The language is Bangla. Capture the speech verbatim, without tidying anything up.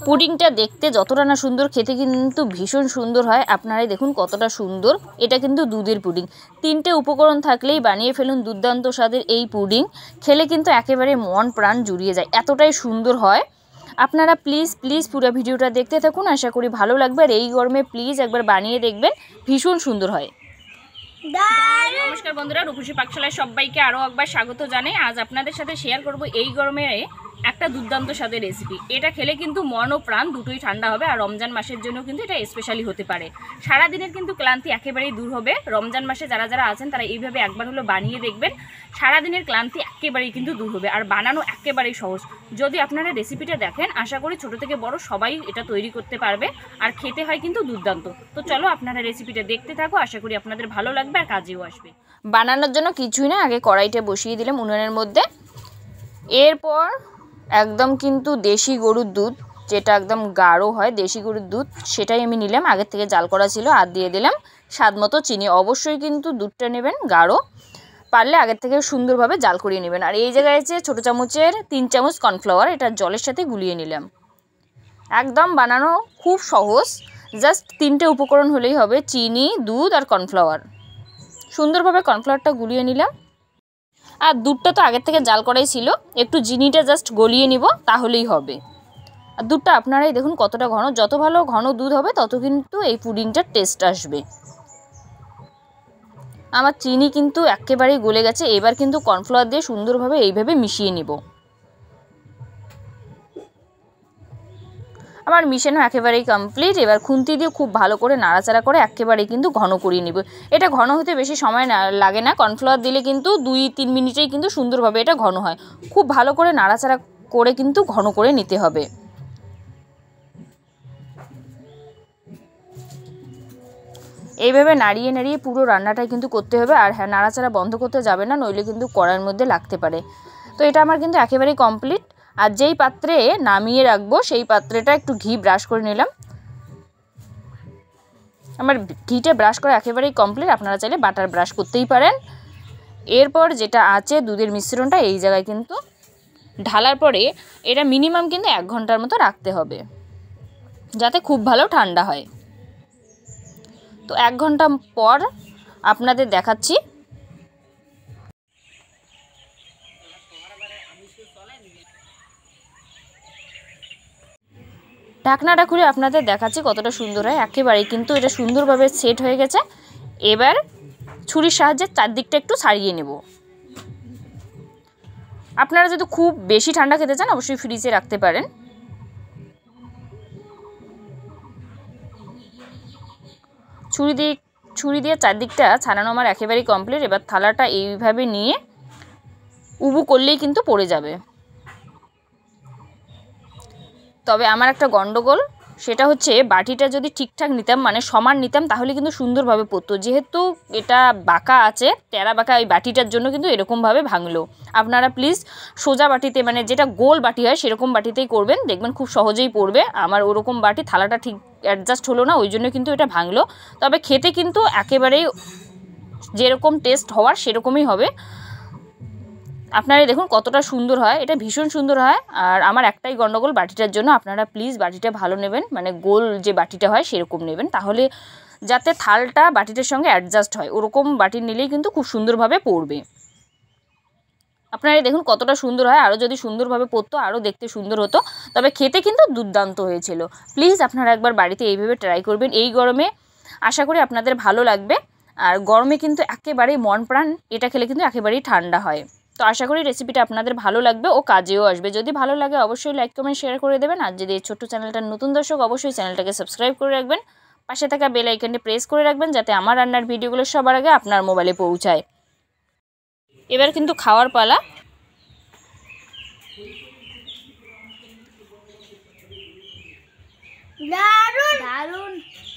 পুডিংটা দেখতে যতটা না সুন্দর, খেতে কিন্তু ভীষণ সুন্দর হয়। আপনারাই দেখুন কতটা সুন্দর। এটা কিন্তু দুধের পুডিং। তিনটে উপকরণ থাকলেই বানিয়ে ফেলুন দুর্দান্ত স্বাদের এই পুডিং। খেলে কিন্তু একেবারে মন প্রাণ জুড়িয়ে যায়, এতটাই সুন্দর হয়। আপনারা প্লিজ প্লিজ পুরো ভিডিওটা দেখতে থাকুন, আশা করি ভালো লাগবে। আর এই গরমে প্লিজ একবার বানিয়ে দেখবেন, ভীষণ সুন্দর হয়। নমস্কার বন্ধুরা, রূপসী পাকশালায় সবাইকে আরও একবার স্বাগত জানাই। আজ আপনাদের সাথে শেয়ার করব এই গরমে একটা দুর্দান্ত স্বাদের রেসিপি। এটা খেলে কিন্তু মন ও প্রাণ দুটোই ঠান্ডা হবে। আর রমজান মাসের জন্য কিন্তু এটা স্পেশালি হতে পারে। সারাদিনের কিন্তু ক্লান্তি একেবারেই দূর হবে। রমজান মাসে যারা যারা আছেন তারা এইভাবে একবার হলো বানিয়ে দেখবেন, সারাদিনের ক্লান্তি একেবারেই কিন্তু দূর হবে। আর বানানো একেবারেই সহজ। যদি আপনারা রেসিপিটা দেখেন, আশা করি ছোট থেকে বড় সবাই এটা তৈরি করতে পারবে। আর খেতে হয় কিন্তু দুর্দান্ত। তো চলো আপনারা রেসিপিটা দেখতে থাকো, আশা করি আপনাদের ভালো লাগবে আর কাজেও আসবে। বানানোর জন্য কিছুই না, আগে কড়াইটা বসিয়ে দিলাম উনুনের মধ্যে। এরপর একদম কিন্তু দেশি গরুর দুধ, যেটা একদম গাঢ় হয় দেশি গরুর দুধ, সেটাই আমি নিলাম। আগের থেকে জাল করা ছিল। আর দিয়ে দিলাম স্বাদ মতো চিনি। অবশ্যই কিন্তু দুধটা নেবেন গাঢ়, পারলে আগের থেকে সুন্দরভাবে জাল করিয়ে নেবেন। আর এই জায়গায় আছে ছোটো চামচের তিন চামচ কর্নফ্লাওয়ার, এটা জলের সাথে গুলিয়ে নিলাম। একদম বানানো খুব সহজ, জাস্ট তিনটে উপকরণ হলেই হবে, চিনি, দুধ আর কর্নফ্লাওয়ার। সুন্দরভাবে কর্নফ্লাওয়ারটা গুলিয়ে নিলাম। আর দুধটা তো আগের থেকে জাল করাই ছিল, একটু চিনিটা জাস্ট গলিয়ে নিব, তাহলেই হবে। আর দুধটা আপনারাই দেখুন কতটা ঘন, যত ভালো ঘন দুধ হবে তত কিন্তু এই পুডিংটার টেস্ট আসবে। আমার চিনি কিন্তু একেবারেই গলে গেছে। এবার কিন্তু কর্নফ্লাওয়ার দিয়ে সুন্দরভাবে এইভাবে মিশিয়ে নিব। আমার মিশানো একেবারেই কমপ্লিট। এবার খুন্তি দিয়ে খুব ভালো করে নাড়াচাড়া করে একেবারেই কিন্তু ঘন করিয়ে নিব। এটা ঘন হতে বেশি সময় না লাগে না, কর্নফ্লাওয়ার দিলে কিন্তু দুই তিন মিনিটেই কিন্তু সুন্দরভাবে এটা ঘন হয়। খুব ভালো করে নাড়াচাড়া করে কিন্তু ঘন করে নিতে হবে। এইভাবে নাড়িয়ে নাড়িয়ে পুরো রান্নাটাই কিন্তু করতে হবে। আর হ্যাঁ, নাড়াচাড়া বন্ধ করতে যাবে না, নইলে কিন্তু কড়াইয়ের মধ্যে লাগতে পারে। তো এটা আমার কিন্তু একেবারেই কমপ্লিট। আর যেই পাত্রে নামিয়ে রাখবো সেই পাত্রটা একটু ঘি ব্রাশ করে নিলাম। আমার ঘিটা ব্রাশ করা একেবারেই কমপ্লিট। আপনারা চাইলে বাটার ব্রাশ করতেই পারেন। এরপর যেটা আছে দুধের মিশ্রণটা এই জায়গায় কিন্তু ঢালার পরে এটা মিনিমাম কিন্তু এক ঘন্টার মতো রাখতে হবে, যাতে খুব ভালো ঠান্ডা হয়। তো এক ঘন্টা পর আপনাদের দেখাচ্ছি। ঢাকনাটা খুলে আপনাদের দেখাচ্ছি কতটা সুন্দর হয়। একেবারেই কিন্তু এটা সুন্দরভাবে সেট হয়ে গেছে। এবার ছুরির সাহায্যে চারদিকটা একটু ছাড়িয়ে নেব। আপনারা যদি খুব বেশি ঠান্ডা খেতে চান অবশ্যই ফ্রিজে রাখতে পারেন। ছুরি দিয়ে ছুরি দিয়ে চারদিকটা ছাড়ানো আমার একেবারেই কমপ্লিট। এবার থালাটা এইভাবে নিয়ে উবু করলেই কিন্তু পড়ে যাবে। তবে আমার একটা গন্ডগোল, সেটা হচ্ছে বাটিটা যদি ঠিকঠাক নিতাম, মানে সমান নিতাম, তাহলে কিন্তু সুন্দরভাবে পড়তো। যেহেতু এটা বাঁকা আছে, টেরা বাঁকা, ওই বাটিটার জন্য কিন্তু এরকমভাবে ভাঙলো। আপনারা প্লিজ সোজা বাটিতে, মানে যেটা গোল বাটি হয় সেরকম বাটিতেই করবেন, দেখবেন খুব সহজেই পড়বে। আমার ওরকম বাটি, থালাটা ঠিক অ্যাডজাস্ট হলো না, ওই জন্য কিন্তু এটা ভাঙলো। তবে খেতে কিন্তু একেবারেই যেরকম টেস্ট হওয়ার সেরকমই হবে। আপনারা দেখুন কতটা সুন্দর হয়, এটা ভীষণ সুন্দর হয়। আর আমার একটাই গন্ডগোল বাটিটার জন্য, আপনারা প্লিজ বাটিটা ভালো নেবেন, মানে গোল যে বাটিটা হয় সেরকম নেবেন, তাহলে যাতে থালটা বাটিটার সঙ্গে অ্যাডজাস্ট হয়। ওরকম বাটি নিলেই কিন্তু খুব সুন্দরভাবে পড়বে। আপনারা দেখুন কতটা সুন্দর হয়। আরও যদি সুন্দরভাবে পড়তো আরও দেখতে সুন্দর হতো। তবে খেতে কিন্তু দুর্দান্ত হয়েছিল। প্লিজ আপনারা একবার বাড়িতে এইভাবে ট্রাই করবেন এই গরমে, আশা করি আপনাদের ভালো লাগবে। আর গরমে কিন্তু একেবারেই মন প্রাণ এটা খেলে কিন্তু একেবারেই ঠান্ডা হয়। তো আশা করি রেসিপিটা আপনাদের ভালো লাগবে ও কাজেও আসবে। যদি ভালো লাগে অবশ্যই লাইক কমেন্ট শেয়ার করে দেবেন। আর যদি এই ছোট্ট চ্যানেলটার নতুন দর্শক, অবশ্যই চ্যানেলটাকে সাবস্ক্রাইব করে রাখবেন। পাশে থাকা বেল আইকনটি প্রেস করে রাখবেন, যাতে আমার রান্নার ভিডিওগুলো সবার আগে আপনার মোবাইলে পৌঁছায়। এবার কিন্তু খাওয়ার পালা। দারুণ দারুণ।